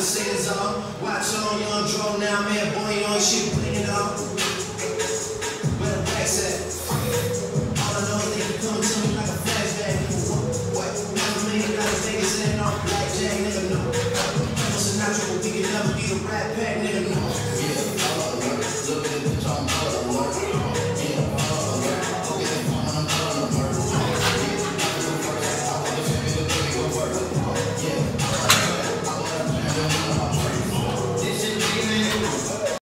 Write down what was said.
to say this all. Watch on, you on draw now, man, boy, you on shit, putting it on. Where the racks at? All I know is they can come to me like a flashback. What? Half a million like Vegas and all blackjack, nigga, no. Sinatra, but we can never be the Rat Pack, nigga,